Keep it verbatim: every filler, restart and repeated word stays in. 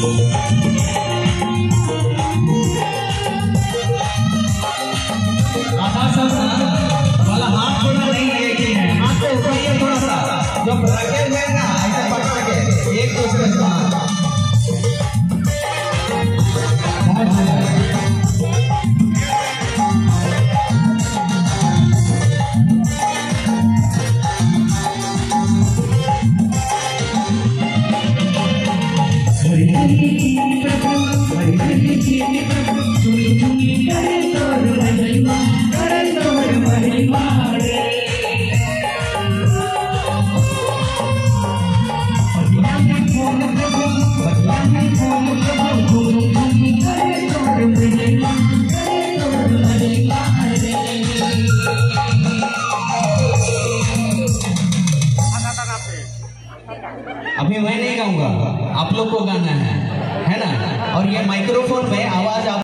आधा सब वाला हाथ थोड़ा नहीं लेके है, हाथ को ऊपर थोड़ा सा जो रखे हुए ना ऐसे पकड़ के एक दूसरे से अभी मैं नहीं गाऊंगा, आप लोग को गाना है, है ना। और ये माइक्रोफोन में आवाज